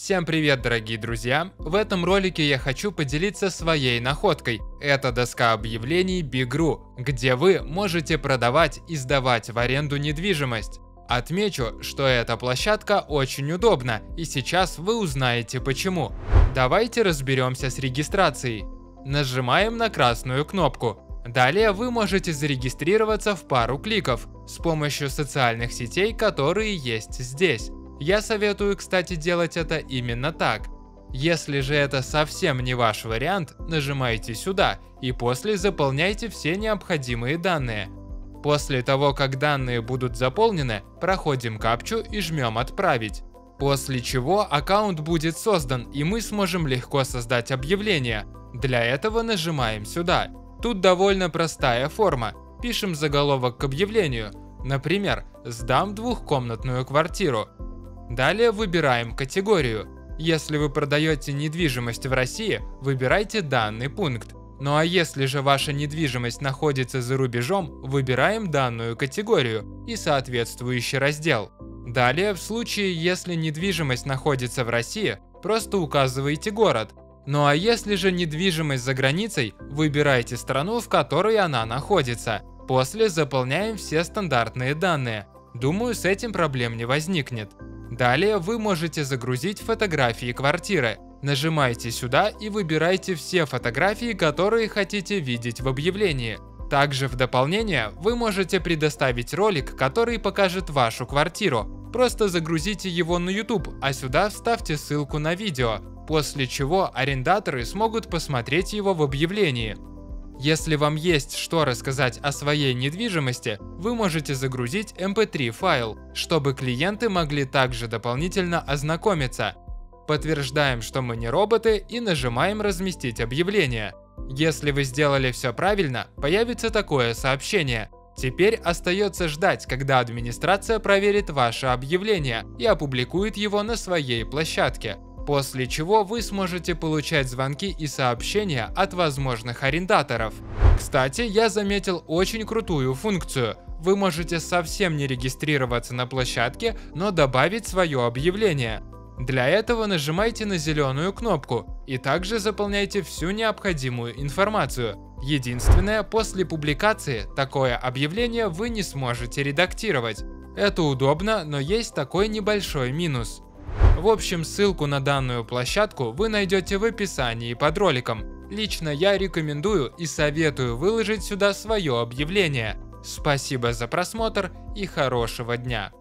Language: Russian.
Всем привет, дорогие друзья! В этом ролике я хочу поделиться своей находкой. Это доска объявлений Big.ru, где вы можете продавать и сдавать в аренду недвижимость. Отмечу, что эта площадка очень удобна, и сейчас вы узнаете почему. Давайте разберемся с регистрацией. Нажимаем на красную кнопку. Далее вы можете зарегистрироваться в пару кликов с помощью социальных сетей, которые есть здесь. Я советую, кстати, делать это именно так. Если же это совсем не ваш вариант, нажимайте сюда и после заполняйте все необходимые данные. После того, как данные будут заполнены, проходим капчу и жмем «Отправить». После чего аккаунт будет создан, и мы сможем легко создать объявление. Для этого нажимаем сюда. Тут довольно простая форма. Пишем заголовок к объявлению. Например, «Сдам двухкомнатную квартиру». Далее выбираем категорию. Если вы продаете недвижимость в России, выбирайте данный пункт. Ну а если же ваша недвижимость находится за рубежом, выбираем данную категорию и соответствующий раздел. Далее, в случае, если недвижимость находится в России, просто указывайте город. Ну а если же недвижимость за границей, выбирайте страну, в которой она находится. После заполняем все стандартные данные. Думаю, с этим проблем не возникнет. Далее вы можете загрузить фотографии квартиры. Нажимайте сюда и выбирайте все фотографии, которые хотите видеть в объявлении. Также в дополнение вы можете предоставить ролик, который покажет вашу квартиру. Просто загрузите его на YouTube, а сюда вставьте ссылку на видео, после чего арендаторы смогут посмотреть его в объявлении. Если вам есть что рассказать о своей недвижимости, вы можете загрузить MP3 файл, чтобы клиенты могли также дополнительно ознакомиться. Подтверждаем, что мы не роботы, и нажимаем «Разместить объявление». Если вы сделали все правильно, появится такое сообщение. Теперь остается ждать, когда администрация проверит ваше объявление и опубликует его на своей площадке. После чего вы сможете получать звонки и сообщения от возможных арендаторов. Кстати, я заметил очень крутую функцию. Вы можете совсем не регистрироваться на площадке, но добавить свое объявление. Для этого нажимайте на зеленую кнопку и также заполняйте всю необходимую информацию. Единственное, после публикации такое объявление вы не сможете редактировать. Это удобно, но есть такой небольшой минус. В общем, ссылку на данную площадку вы найдете в описании под роликом. Лично я рекомендую и советую выложить сюда свое объявление. Спасибо за просмотр и хорошего дня!